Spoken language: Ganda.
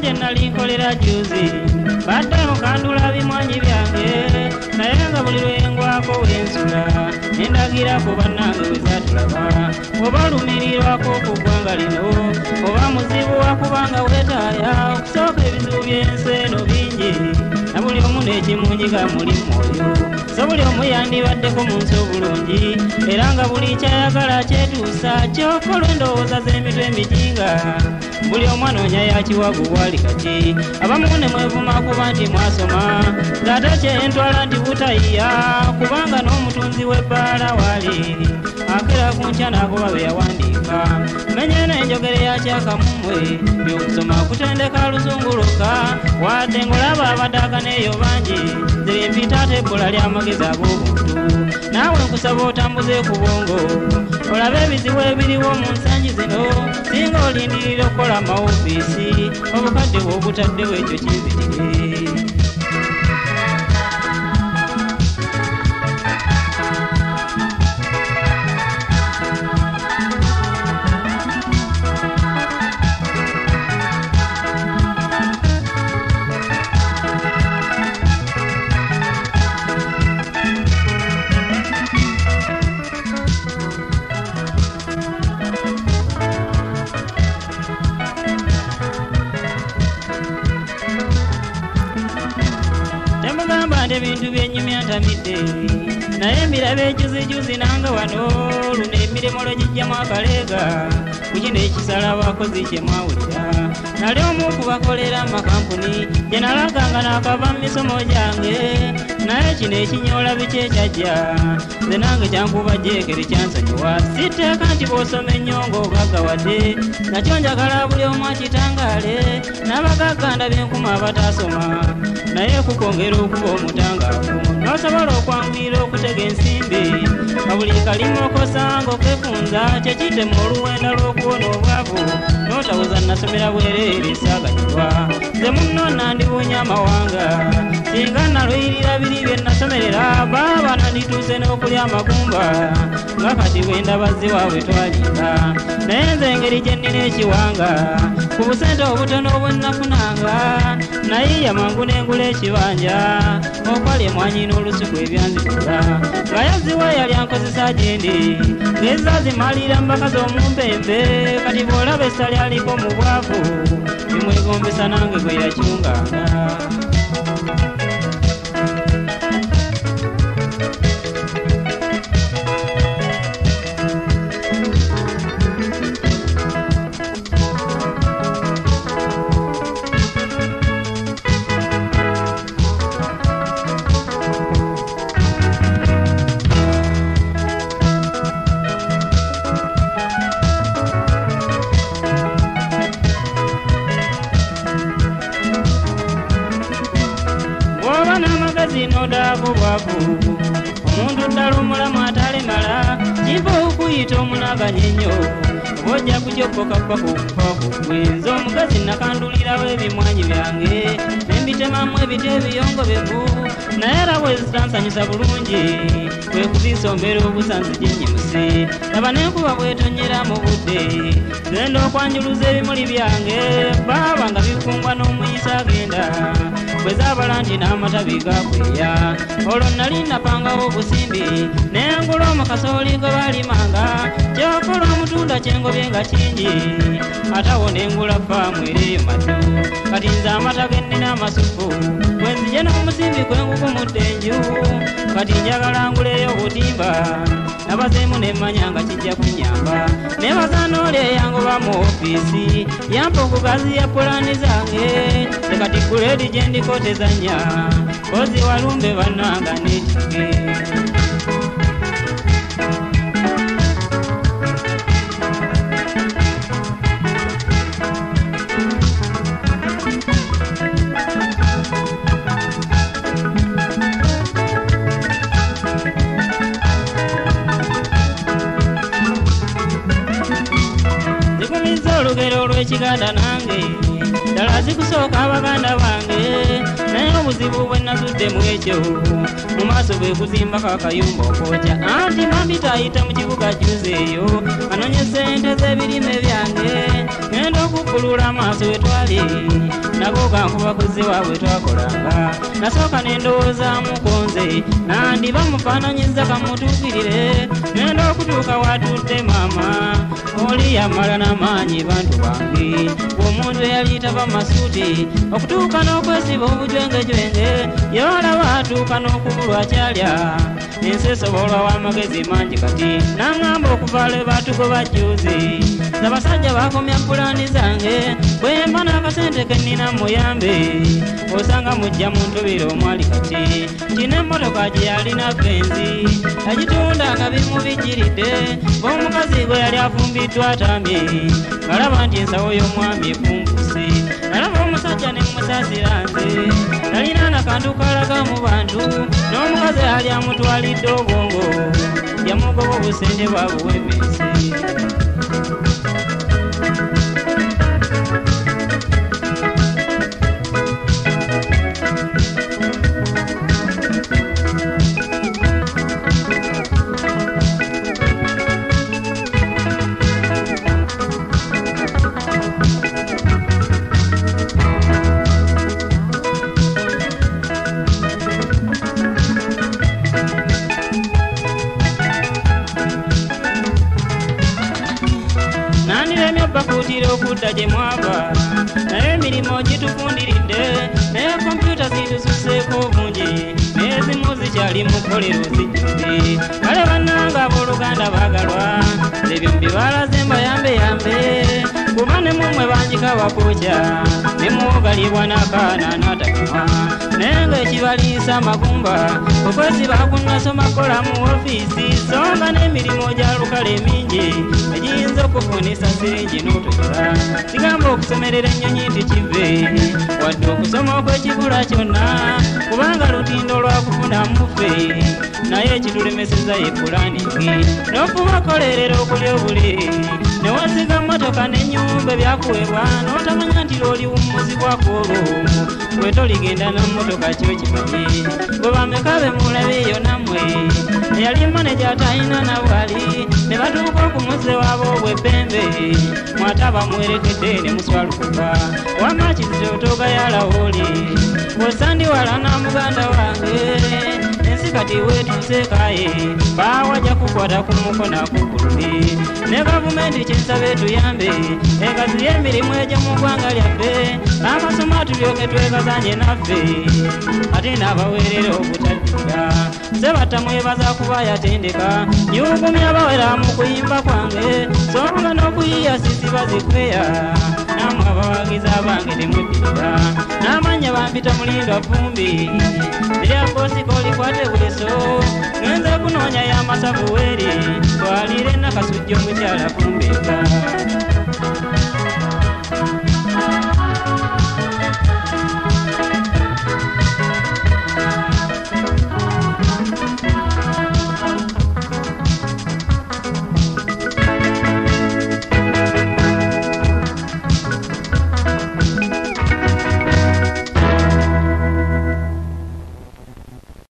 kye nali nkolera juzi badde mukandula bimwanyi byange naye nga buli lwengwako wensula nendagira ku bannange bwe zatulaba oba lumirirwako ku ggwanga lino oba muzibu wakubanga wetaaya okusooka ebizibu by'ensi eno bingi na buli omu n'ekimunyiga muli mwoyo so buli omu yandibaddeko mu nsi obulungi era nga buli kyayagala kyetuusa kyokola endowooza z'emitwe emijinga buli omu anoonya yakiwagu bwali kati abamu ne mwevuma kuba nti mwasoma ng'ate kyentwala nti butayiya kubanga n'omutunzi w'ebbaala wali akera ku nkya n'agoba bye yawandiika menye n'enjogere yakyakamumwe by'okusoma kutendeka luzunguluka wadde ng'olaba abaddaagana eyo bangi ziri mpita ate ebbula ly'amagezi ag'obuntu naawe nkusaba otambuze ku bwongo olabe ebizibu ebiriwo mu nsangi zino singa olindirira okukola amawoofiisi obukadde bw'obutaddewo ekyo kinzikire ebintu byenyumya ntamidde naye mbiraba ejuzijuzi nanga wano luno emirimo lwegijjamu akaleega ku kino ekisala abakozi kye mwawulira nali omu kubakolera amakampuni gye nalaganga n'akava mu misomo gyange naye kino ekinyoola biki ekyajja nze nange kyankuba jeekeri kyansonyiwa sitteeka nti bw'osoma ennyo ng'ogaggawadde nakyo njagala buli omu akitangaale n'abagagga ndabye enkuma abataasoma naye kukwongera okuba omutangaavu n'osobola okwanguyira okutega ensimbi kabuli kalimu okosanga okwefunza kyekitema oluwenda lw'okuwona obwavu n'otawuza nasomera bwereere saaganyirwa nze munno nandibuunya amawanga singa naluyirira biri bye nasomerera baaba nandituuse n'okulya amagumba nga kati bwendabazzi waabwe twalinga naye nze engeri gye nnina ekiwanga ku busente obutono obwennafunanga nayiya mangu n'engula ekibanja okwali emwanyi n'olusuku ebyanzikula nga yazziwa yali ankozesa gyendi ng'eza zimalira mbakazi omumpembe kati bw'olaba essa lyaliko mu bwavu bimwegombesa nange gwe yakyunganga n'odaago bwavu omuntu ddala omulamu atalemala kiva okuyita omunaganya ennyo bw'ojja kugyokokakwa kukwe nze omukazi nakandulirawo ebimwanyi byange nembitemamu ebito ebiyongobevu naye era bwe zitansanyusa bulungi kwe kuzisombera obusanzi gyenyimusi laba n'enkuba bwetonyera mu budde genda okwanjuluza ebimuli byange baaba nga bikungwa n'omuyisa agenda bwe zaabala nti n'amatabi gakweya olwo nali napangawo obusimbi nengula omukasooli gwe balimanga kyokola omutunda kyengobye nga kingi atawo nengula faamu ereeyo matu kati nze amata gennina amasufu bwe nzije n'omusimbi gwengugumudde enju kati njagala nguleyo obutimba nabazeemu nemmanya nga kijja kunyamba nebaza n'oli eyangoba mu ofiisi yampa okugaziya pulaani zange tekati guleedi gye ndikotezanya kozi walumbe bannanga netige olugero olw'ekiganda nange ddala zikusooka abaganda bange naye obuzibu bwe nazuddemu ekyo mu maaso bwe kuzimbako akayumba okwokya anti mambita ayita mu kibuga juzi eyo anonye ssente z'ebirime byange ngenda okubbulula amaaso we twali mboga nkubakozi waabwe twakolanga nasooka nendowooza mukonze nandi bamufaananyiza kamutuukirire nenda okutuuka watudde maama oli yamala n'amaanyi bantu bange omuntu eyali taba masuuti okutuuka n'okwesiba obujwengejwenge yewalaba atuuka n'okubulwa kyalya ensi esobolwa w'amagezi mangi kati naŋŋamba okuva lwe batugoba jjuuzi abasajja bakomya pulaani zange bwemba n'akasente ke nnina muyambe osanga mujja mu ntubire omwali kati kino emmotoka gye yalina benzi agitunda nga bimu bijjiridde ng'omukazi gwe yali afumbiddwa atamye ngalaba nti ensawo y'omwami efumbuse nalaba omusajja ne mmusaasira nze talina nakantu kalaga mu bantu n'omukazi ali amutwalidde obwongo yamugoba obusente bwabuwemesi bakutira okudda gye mwava naye emirimu gitufundiridde naye kompyuta zitususeeko obungi n'ezimu zikyali mu kkolero zijjuze kale bannanga abooluganda baagalwa ebyo mbibalaze mbayambeyambe kuba ne mumwe banjika bakokya ne muwogalibwa n'akaana n'atakama naye ng'ekibaliisa amagumba okwesiba kunnasoma kola mu ofiisi songa n'emirimu gya lukale mingi egiyinza okufunisa siringi n'ototola sigamba okusomerera ennyonyi nti kive wadde okusoma okw'ekibula kyonna kubanga lutindo lwakufuna muffe naye ekitulemeseza ye pulaningi n'okubakolerera okulya obule newasiga mmotoka n'ennyumba ebyakuweebwa n'otamanya nti lw'oliwummuzibwako olwo bwe toligenda n'emmotoka kyo kimanyi bwe bameka be mulabeeyo nammwe eyali maneja atalina nabwali ne batuuka okumuze waabo obw'ebbembe mwata bamuwerekedde ne muswalukuka wamma kizizo togayalawooli bw'osandiwala na muganda wange ensi kati weetuseekaye baawajja kukwata ku mukono akugulumi ne gavumenti kyensabe tuyambe egaziye emirimu egyo mu ggwanga lyaffe amasomo atulyoke twegazanye naffe ate n'abaweerera obutaddiga sebata mwebaza kuba yatendeka nyugumya bawera mu kuyimba kwange songa n'okuyiya sisi bazikweya namwe abawagiza abange temuddirira n'amanya bampita mulindwa vumbi eryakoosikolikwate bweso ngenze kunoonya y'amasavu weeri twalire nakasujja omukyala kumbeeka